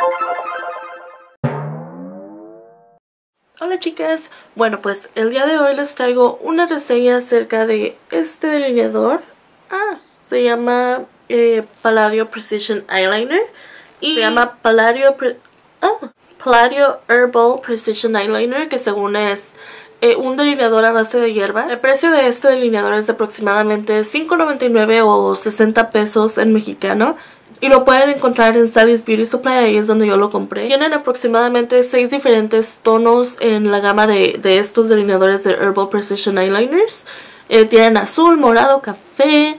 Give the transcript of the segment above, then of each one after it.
Hola chicas, bueno pues el día de hoy les traigo una reseña acerca de este delineador. Se llama Palladio Precision Eyeliner y se llama Palladio Herbal Precision Eyeliner, que según es un delineador a base de hierbas. El precio de este delineador es de aproximadamente $5.99 o 60 pesos en mexicano. Y lo pueden encontrar en Sally's Beauty Supply, ahí es donde yo lo compré. Tienen aproximadamente 6 diferentes tonos en la gama de estos delineadores de Herbal Precision Eyeliners. Tienen azul, morado, café.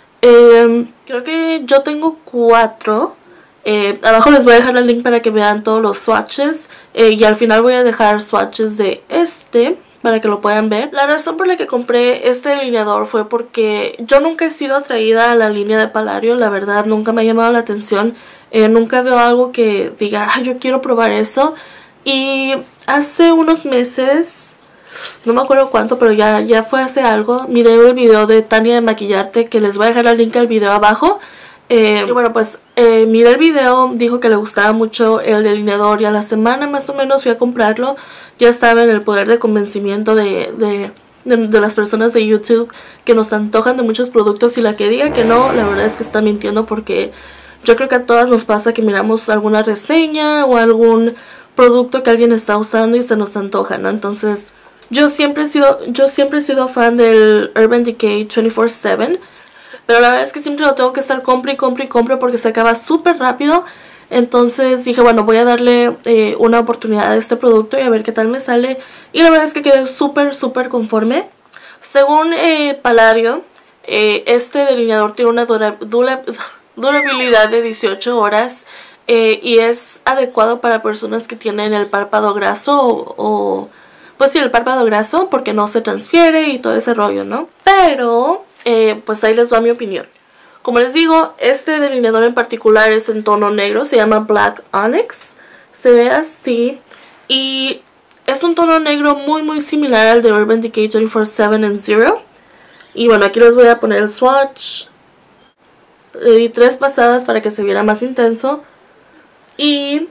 Creo que yo tengo 4. Abajo les voy a dejar el link para que vean todos los swatches. Y al final voy a dejar swatches de este para que lo puedan ver. La razón por la que compré este delineador fue porque yo nunca he sido atraída a la línea de Palladio. La verdad, nunca me ha llamado la atención. Nunca veo algo que diga, yo quiero probar eso. Y hace unos meses, no me acuerdo cuánto, pero ya fue hace algo, miré el video de Tania de Maquillarte, que les voy a dejar el link al video abajo. Y bueno, pues miré el video, dijo que le gustaba mucho el delineador y a la semana más o menos fui a comprarlo. Ya estaba en el poder de convencimiento de las personas de YouTube que nos antojan de muchos productos, y la que diga que no, la verdad es que está mintiendo, porque yo creo que a todas nos pasa que miramos alguna reseña o algún producto que alguien está usando y se nos antoja, ¿no? Entonces yo siempre he sido fan del Urban Decay 24/7. Pero la verdad es que siempre lo tengo que estar compre y compre y compre porque se acaba súper rápido. Entonces dije, bueno, voy a darle una oportunidad a este producto y a ver qué tal me sale. Y la verdad es que quedé súper conforme. Según Palladio, este delineador tiene una durabilidad de 18 horas. Y es adecuado para personas que tienen el párpado graso pues sí, el párpado graso, porque no se transfiere y todo ese rollo, ¿no? Pero pues ahí les va mi opinión. Como les digo, este delineador en particular es en tono negro, se llama Black Onyx, se ve así, y es un tono negro muy similar al de Urban Decay 24/7 en Zero. Y bueno, aquí les voy a poner el swatch. Le di 3 pasadas para que se viera más intenso. Y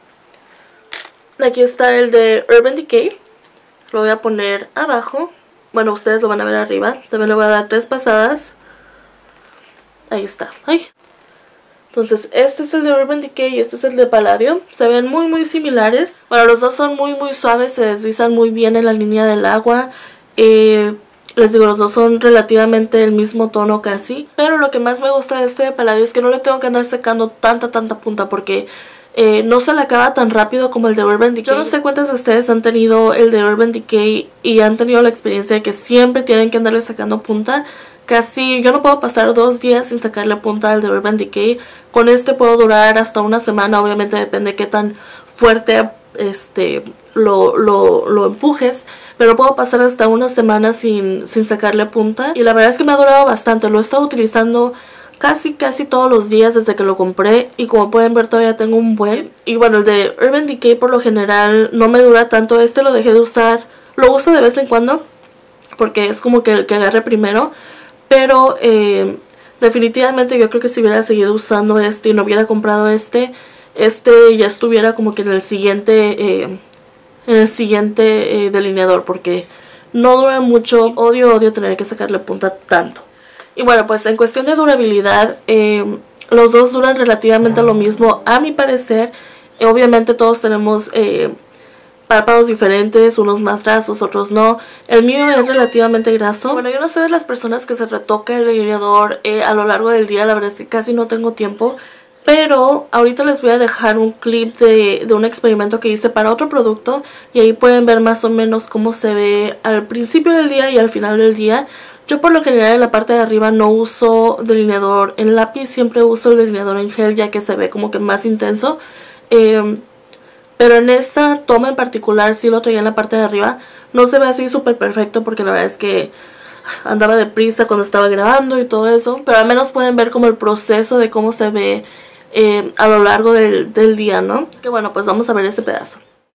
aquí está el de Urban Decay, lo voy a poner abajo. Bueno, ustedes lo van a ver arriba. También le voy a dar 3 pasadas. Ahí está. ¡Ay! Entonces, este es el de Urban Decay y este es el de Palladio. Se ven muy similares. Bueno, los dos son muy suaves. Se deslizan muy bien en la línea del agua. Les digo, los dos son relativamente el mismo tono casi. Pero lo que más me gusta de este de Palladio es que no le tengo que andar secando tanta punta, porque no se le acaba tan rápido como el de Urban Decay. Yo no sé cuántos de ustedes han tenido el de Urban Decay y han tenido la experiencia de que siempre tienen que andarle sacando punta. Casi yo no puedo pasar 2 días sin sacarle punta al de Urban Decay. Con este puedo durar hasta una semana, obviamente depende de qué tan fuerte lo empujes. Pero puedo pasar hasta una semana sin sacarle punta. Y la verdad es que me ha durado bastante. Lo he estado utilizando casi todos los días desde que lo compré. Y como pueden ver, todavía tengo un buen. Y bueno, el de Urban Decay por lo general no me dura tanto. Este lo dejé de usar. Lo uso de vez en cuando, porque es como que el que agarré primero. Pero definitivamente yo creo que si hubiera seguido usando este y no hubiera comprado este ya estuviera como que en el siguiente delineador, porque no dura mucho. Odio tener que sacarle punta tanto. Y bueno, pues en cuestión de durabilidad, los dos duran relativamente lo mismo a mi parecer. Obviamente todos tenemos párpados diferentes, unos más grasos, otros no. El mío es relativamente graso. Bueno, yo no soy de las personas que se retoca el delineador a lo largo del día. La verdad es que casi no tengo tiempo. Pero ahorita les voy a dejar un clip de un experimento que hice para otro producto. Y ahí pueden ver más o menos cómo se ve al principio del día y al final del día. Yo por lo general en la parte de arriba no uso delineador en lápiz. Siempre uso el delineador en gel, ya que se ve como que más intenso. Pero en esta toma en particular sí lo traía en la parte de arriba. No se ve así súper perfecto porque la verdad es que andaba deprisa cuando estaba grabando y todo eso. Pero al menos pueden ver como el proceso de cómo se ve a lo largo del día, ¿no? Que bueno, pues vamos a ver ese pedazo.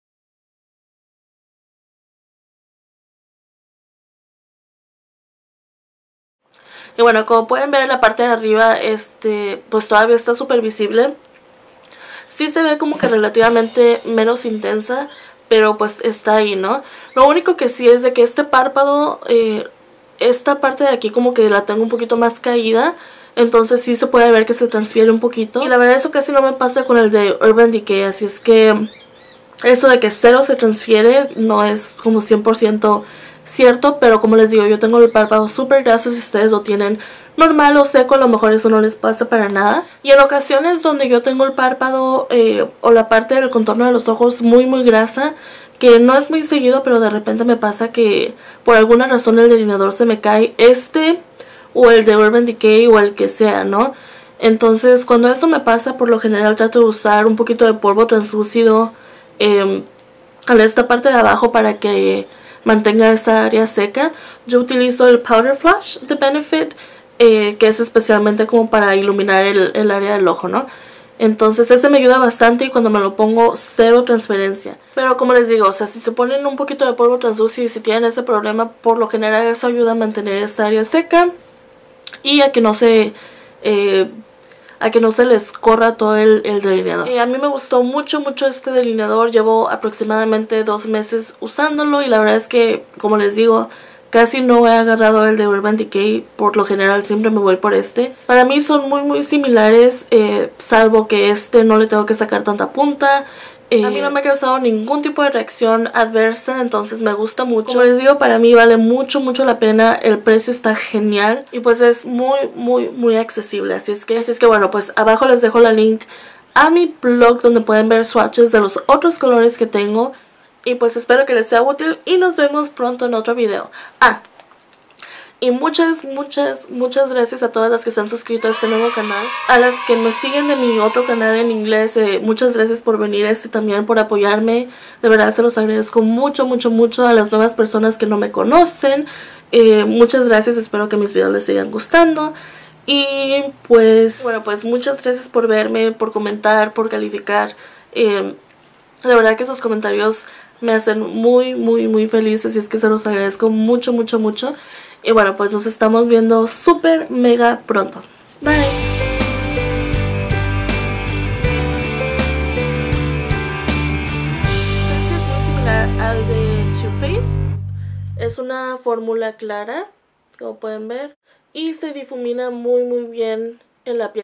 Y bueno, como pueden ver en la parte de arriba, pues todavía está súper visible. Sí se ve como que relativamente menos intensa, pero pues está ahí, ¿no? Lo único que sí es de que este párpado, esta parte de aquí como que la tengo un poquito más caída. Entonces sí se puede ver que se transfiere un poquito. Y la verdad eso casi no me pasa con el de Urban Decay. Así es que eso de que cero se transfiere no es como 100% cierto. Pero como les digo, yo tengo el párpado súper graso. Si ustedes lo tienen normal o seco, a lo mejor eso no les pasa para nada. Y en ocasiones donde yo tengo el párpado o la parte del contorno de los ojos muy grasa, que no es muy seguido, pero de repente me pasa que por alguna razón el delineador se me cae, o el de Urban Decay o el que sea, ¿no? Entonces cuando esto me pasa, por lo general trato de usar un poquito de polvo translúcido a esta parte de abajo para que mantenga esa área seca. Yo utilizo el Powder Flush de Benefit, que es especialmente como para iluminar el área del ojo, ¿no? Entonces ese me ayuda bastante y cuando me lo pongo cero transferencia. Pero como les digo, o sea, si se ponen un poquito de polvo translúcido y si tienen ese problema, por lo general eso ayuda a mantener esta área seca y a que no se les corra todo el delineador. A mí me gustó mucho este delineador. Llevo aproximadamente 2 meses usándolo y la verdad es que, como les digo, casi no he agarrado el de Urban Decay. Por lo general siempre me voy por este. Para mí son muy similares, salvo que este no le tengo que sacar tanta punta. A mí no me ha causado ningún tipo de reacción adversa, entonces me gusta mucho. Como les digo, para mí vale mucho la pena. El precio está genial y pues es muy accesible. Así es que bueno, pues abajo les dejo la link a mi blog donde pueden ver swatches de los otros colores que tengo. Y pues espero que les sea útil y nos vemos pronto en otro video. Y muchas gracias a todas las que se han suscrito a este nuevo canal. A las que me siguen de mi otro canal en inglés, muchas gracias por venir a también, por apoyarme. De verdad se los agradezco mucho. A las nuevas personas que no me conocen, muchas gracias, espero que mis videos les sigan gustando. Y pues, bueno, pues muchas gracias por verme, por comentar, por calificar. De verdad que esos comentarios me hacen muy feliz, así es que se los agradezco mucho. Y bueno, pues nos estamos viendo súper mega pronto. Bye. Este es muy similar al de Too Faced. Es una fórmula clara, como pueden ver, y se difumina muy bien en la piel.